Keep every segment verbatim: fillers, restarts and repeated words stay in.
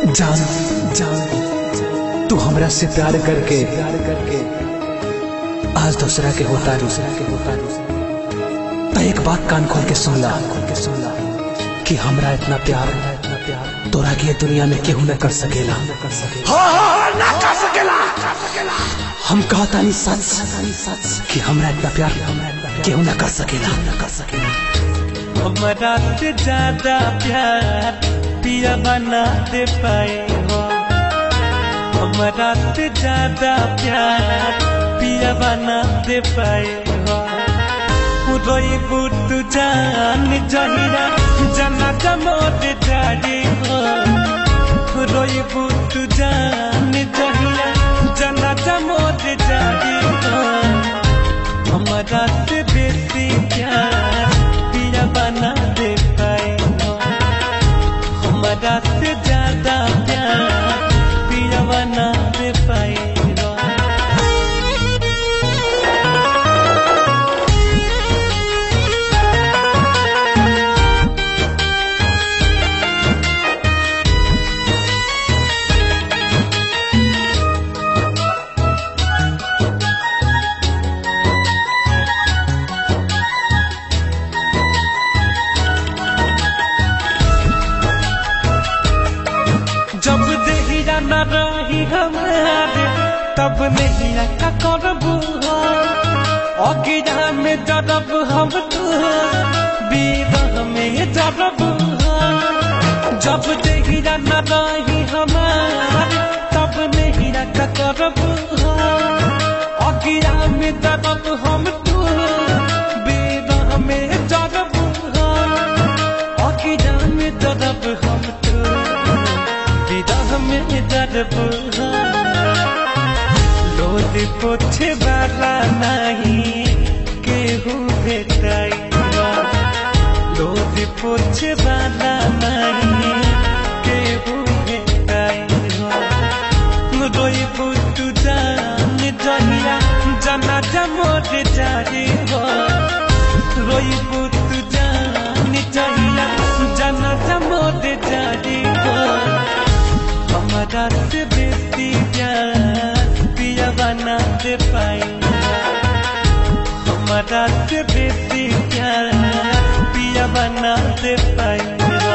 जान जान तू हमरा से प्यार करके प्यार करके आज दूसरा के होता दूसरा के होता तो एक बात कान खोल के सुन ला खोल के सुन ला कि हमरा इतना प्यार इतना प्यार तोरा के दुनिया में केहू न कर सकेला कर सकेला हाँ हाँ ना कर सकेला कर सकेला हम कहता नहीं सच सच कि हमरा इतना प्यार केहू न कर सकेला न कर सकेला। हमरा से ज्यादा प्यार पिया बना दे पाए हो, हमरा से ज्यादा प्यार पिया बना दे पाए हो। रोई बुत जान जहिरा जना जमोद जारी हो, रोई बुत जान जहिरा जना जमोद जारी हो। हमरा से बेसी प्यार पिया बना दे पाए हो, हमरा से ज्यादा प्यार पिया बना दे पाए हो। जब देहिया न रही हमारे तब नहीं का करबू, अगिया में जरब हम तू बीरह में जरब। जब देहिया न रही हमारे तब नहीं का करबू, अगिया में जरब हम तू बीरह में जरब, अगिया में जरब हम तू में जरब। लोद पोछे वाला नहीं केहू भेटाई, लोद पोछे वाला नहीं केहू भेटाई। रोई बुत जान जहिया जना जमोद जारी हो, रोई बुत जान जहिया जना जमोद जारी हो। हमरा से बेसी प्यार पिया बना दे पाए, हमरा से बेसी प्यार पिया बना दे पाए।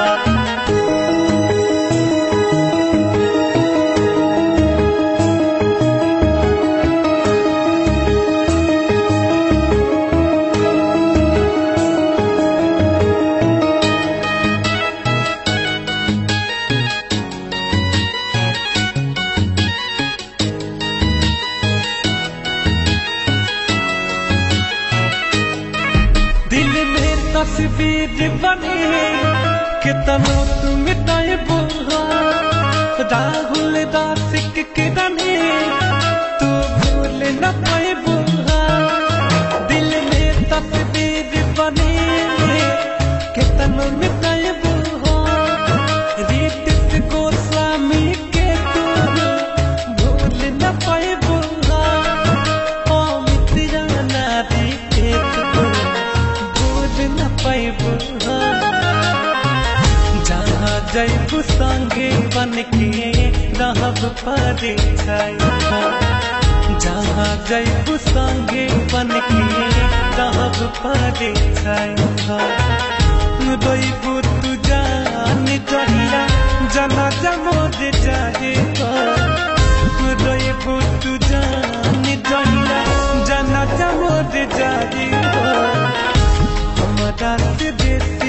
तस्वीर बनी कितनो तुम ताइबो, राहुल दासिक के रने तू भूल न पाइबो। दिल में तस्वीर बनी कितनो मिटाइबो, रीत से गोस्वामी के तू भूल न पाइबो। ओ मित्रा नारी के तू न पाइबू, जहाँ जैबू संगे बन के रहब परे छाई, जहाँ जैबू संगे बन के रहब परे छाई। रोईबू तू जान जहिया जना जमोद जारी हो, रोईबू तू जान जहिया जना जमोद जारी हो। हमरा से बेसी